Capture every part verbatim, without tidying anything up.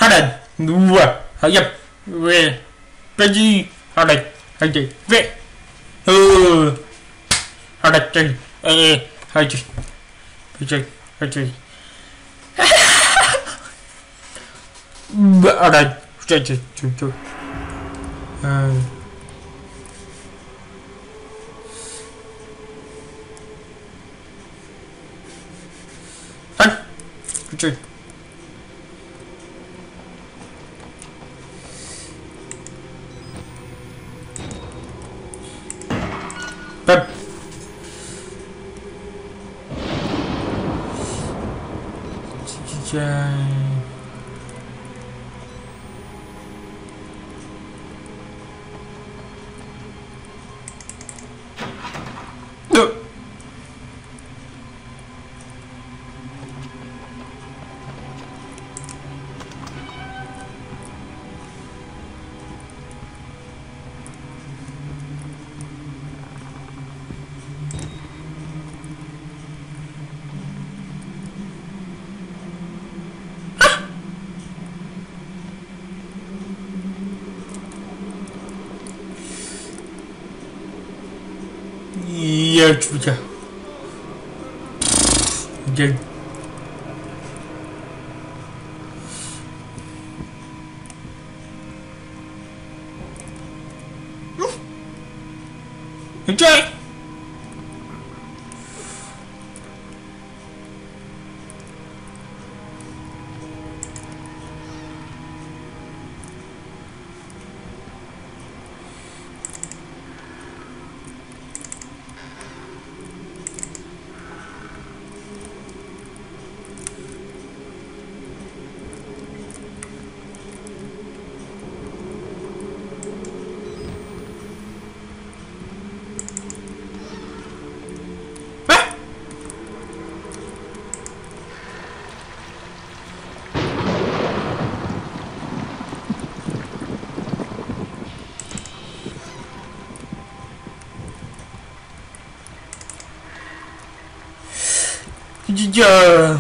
Harden, Nua, Hayab, Re, Reggie, Harden, Hayab, Re, Uh, Harden, Eh, Hayab, Hayab, Hayab, Harden, Reggie, Juju, Uh, Harden, Reggie. Bam. No. Iya juga. Jadi. Enjoy. Jujur.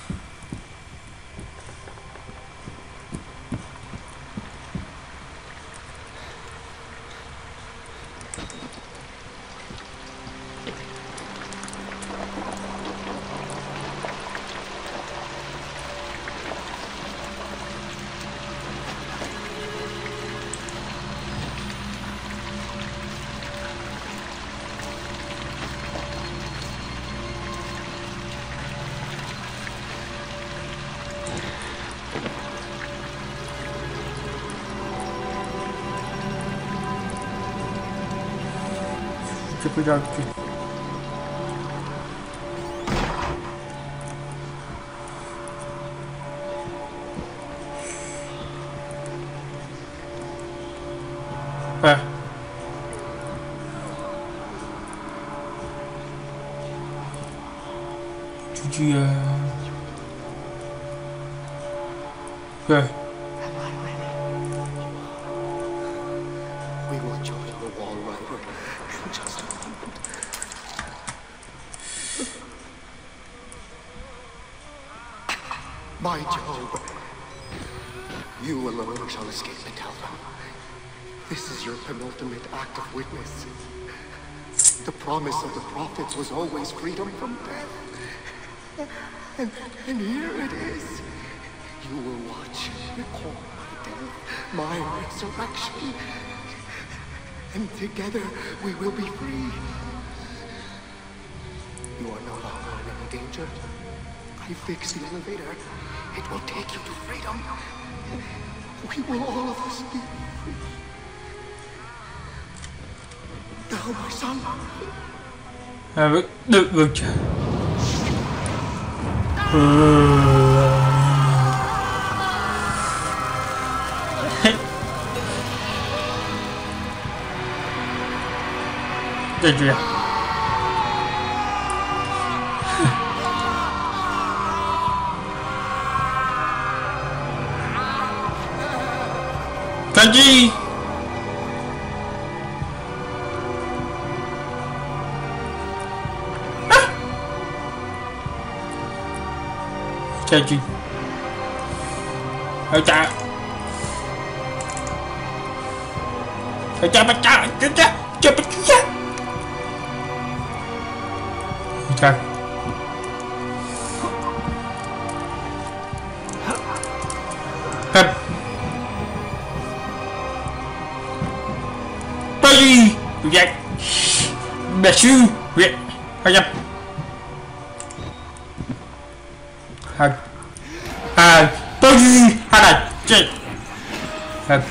Cuidado aqui. É. Judia. É. We will join the Walrider in just a moment. My Job, you alone shall escape and tell them. This is your penultimate act of witness. The promise of the prophets was always freedom from death. And, and here it is. You will watch and recall my death, my resurrection. And together we will be free. You are no longer in any danger. I fixed the elevator. It will take you to freedom. We will all of us be free. Now, my son. À, được được chưa? Được chưa? Cái gì? Cái gì? Ôi cha. Ôi cha, bắt cha, cha, cha, cha, bắt cha. Ôi cha. Cầm. Bay. Ôi cha. Bà sư. Viện. Hai trăm. Hai. Hai. Bay. Hai này. Chạy. Hai.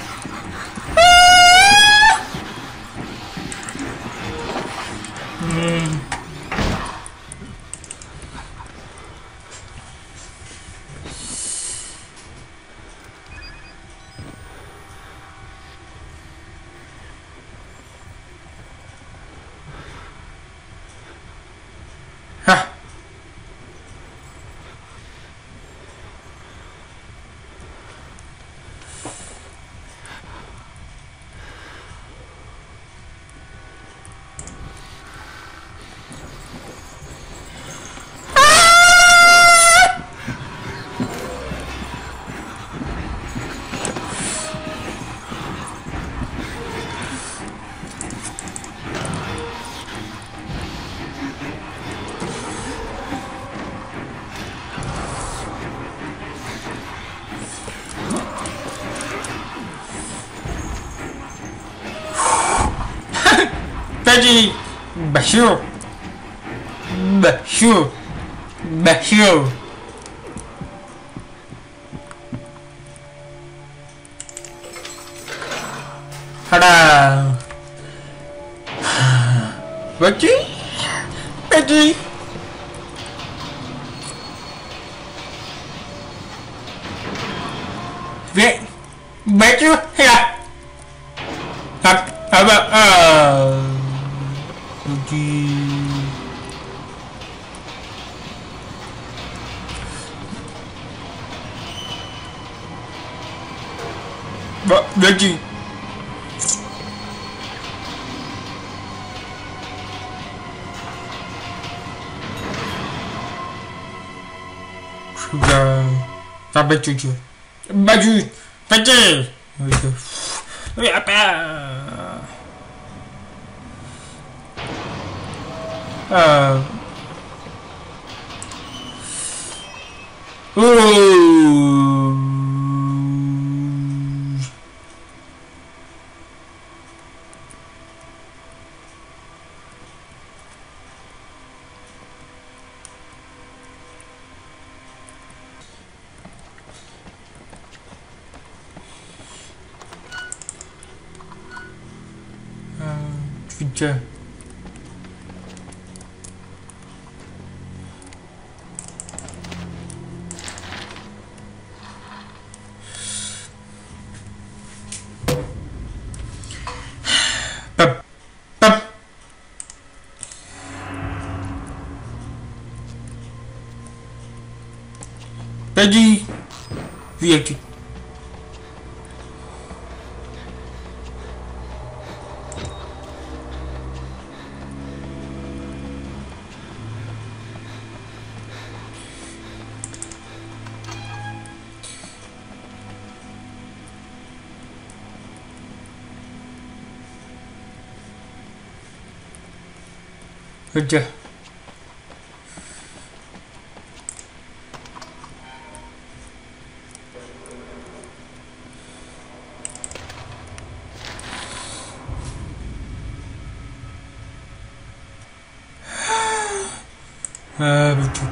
Ready, Bashir, Bashir, Bashir. Tada! Ready, ready. Vậy, bé chưa hay là thật thật vậy ờ gì vợ bé gì sudah sampai cucu baju pece itu apa uh uh Future. Bập bập. Cái gì? Việc gì? Được chưa? À, được chưa?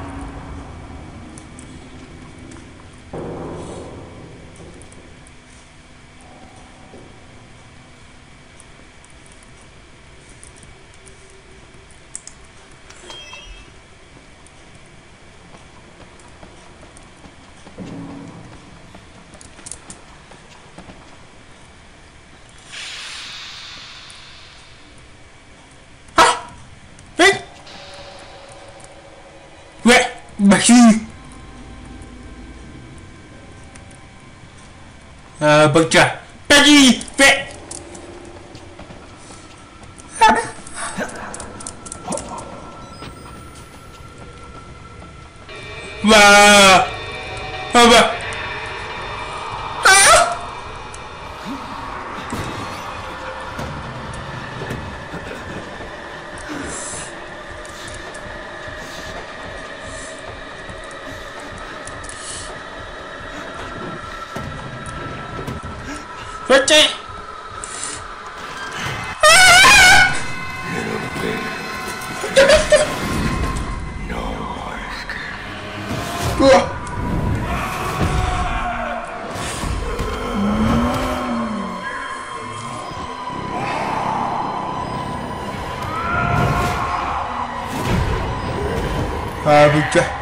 Bà sư à, bật trả cái gì vậy và và 그렇지. 우와. 아, 진짜.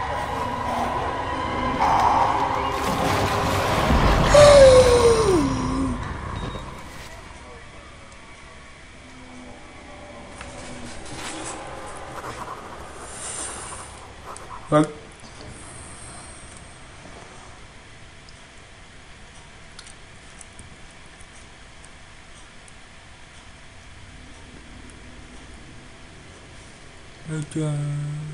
어? 짠.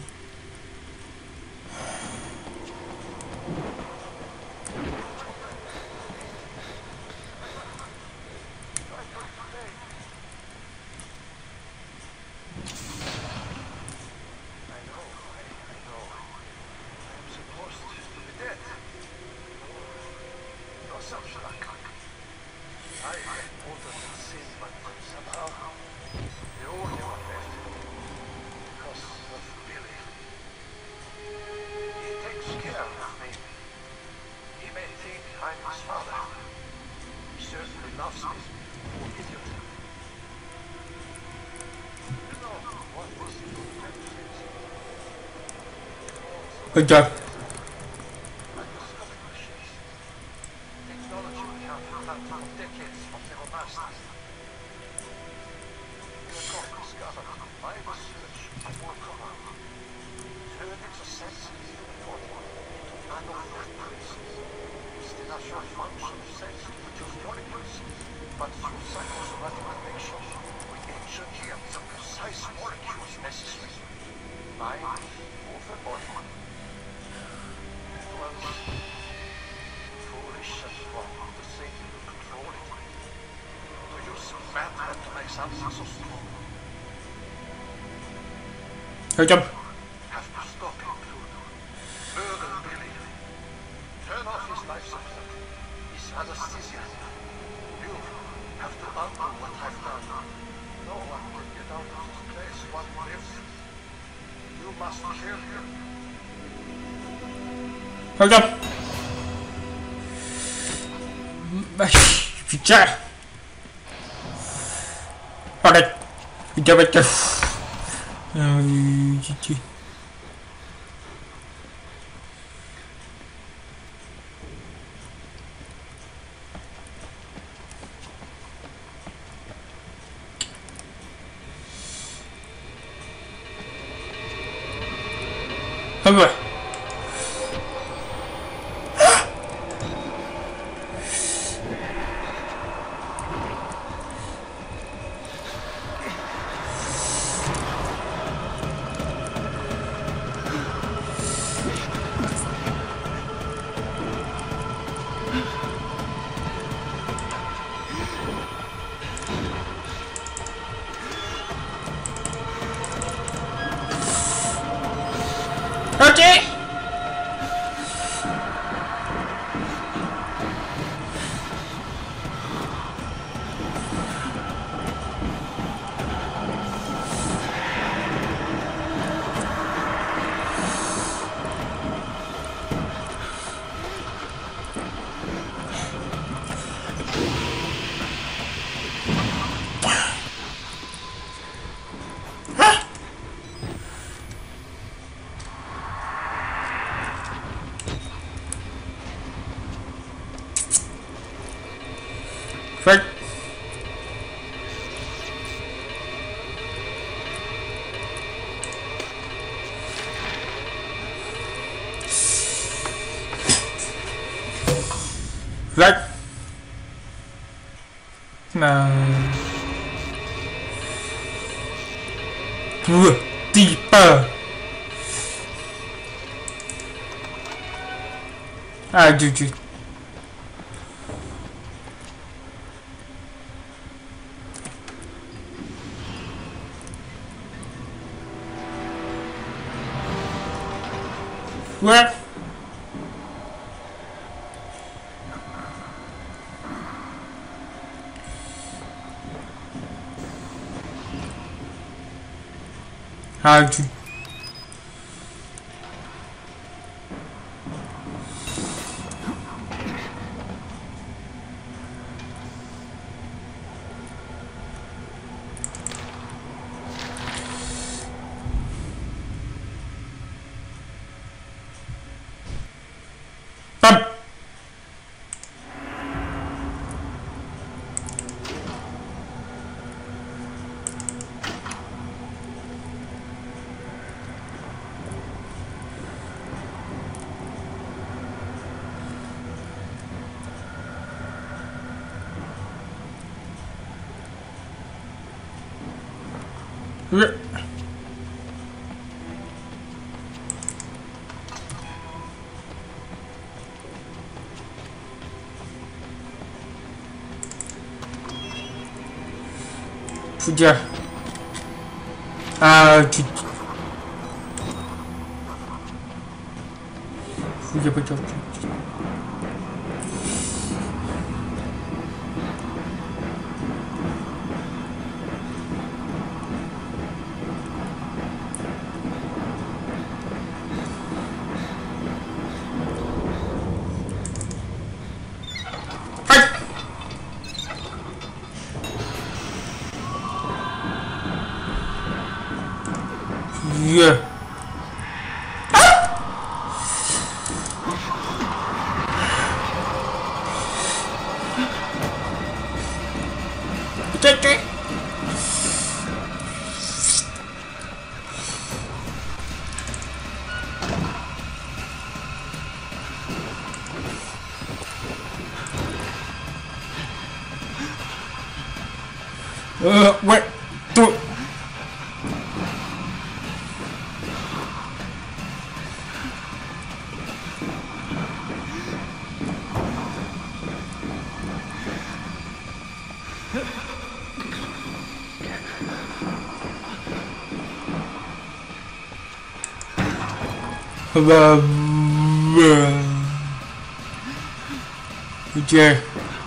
Good job. Good job. Have to stop him, Pluto. Murder Billy. Turn off his life support. His anesthesia. You have to undo what I've done. No one can get out of this place while he lives. You must kill him. Good job. 진짜. 그래. 진짜 맞죠. 아이 진짜. 한번. 그렇지! Right. Right. Now. Deeper. Ah, do you? What? How to. Yeah. Puja. Ah, tu. Puja puja. Yeah. Take it. Uh, wait. Do it. Okay.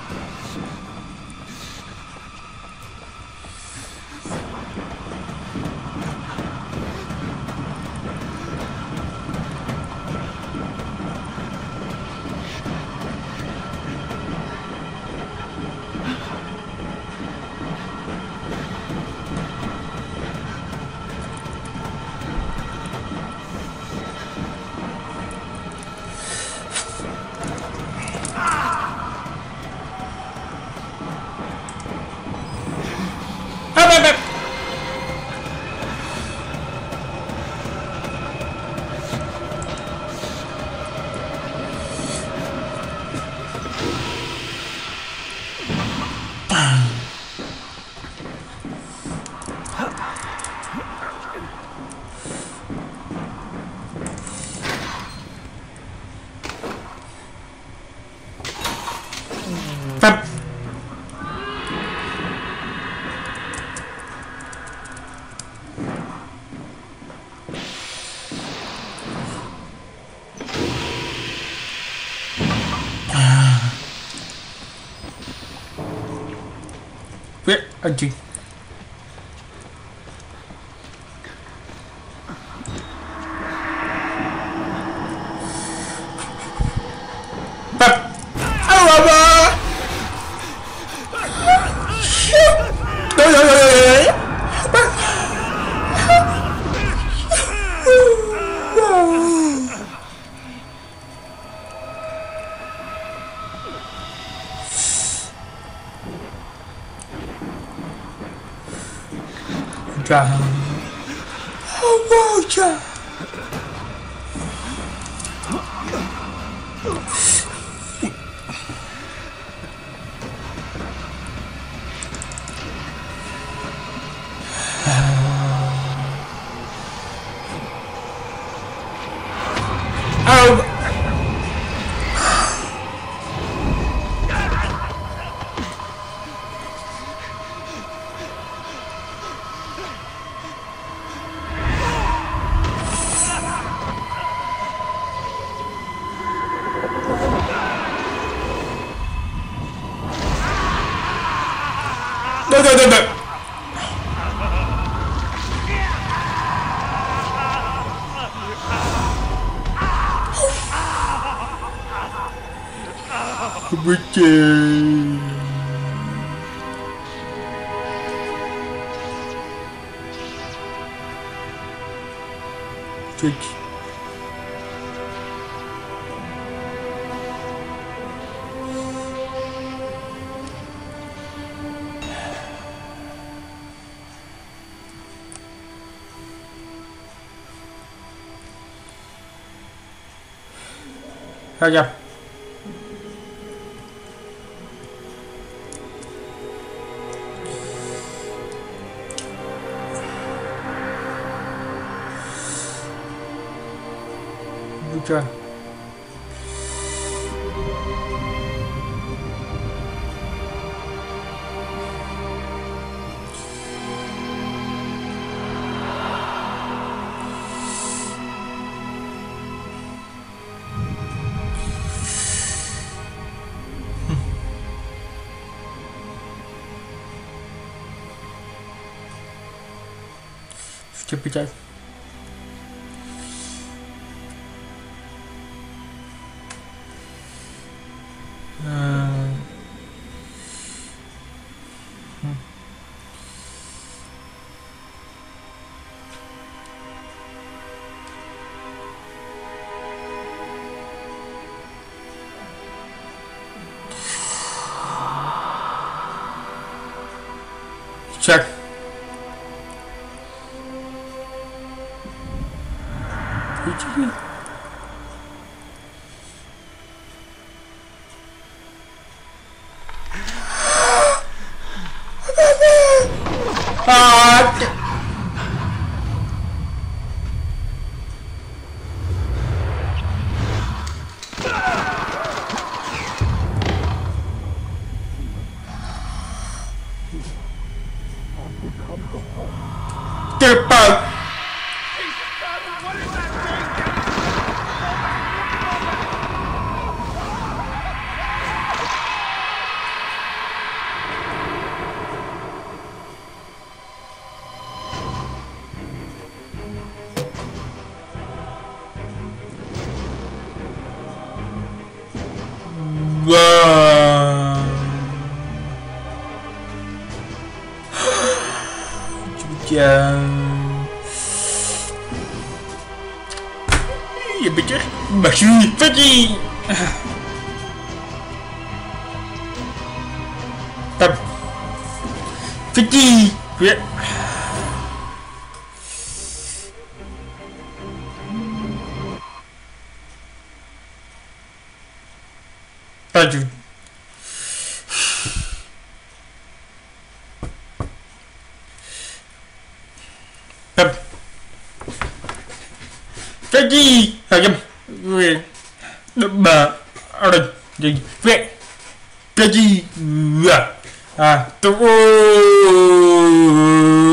Where are you? Down. Oh, Roger. Oh. No, no, no, no. Betul. Cek. Saja. Bukan. Cepat. Hmm. Hmm. Check. Ah! Cepat. Wah. Jangan. Ya betul. Masih pergi. Tap. Pergi. Ya. Lanjut. Tap. Pergi. Ayam. Weh. Ba. Ada. Jadi. Weh. Pergi. Wah. Ah. Tu.